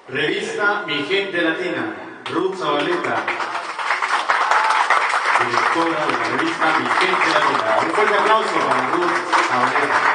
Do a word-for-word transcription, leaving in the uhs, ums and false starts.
Revista Mi Gente Latina, Ruth Zabaleta, directora de la revista Mi Gente Latina. Un fuerte aplauso para Ruth Zabaleta.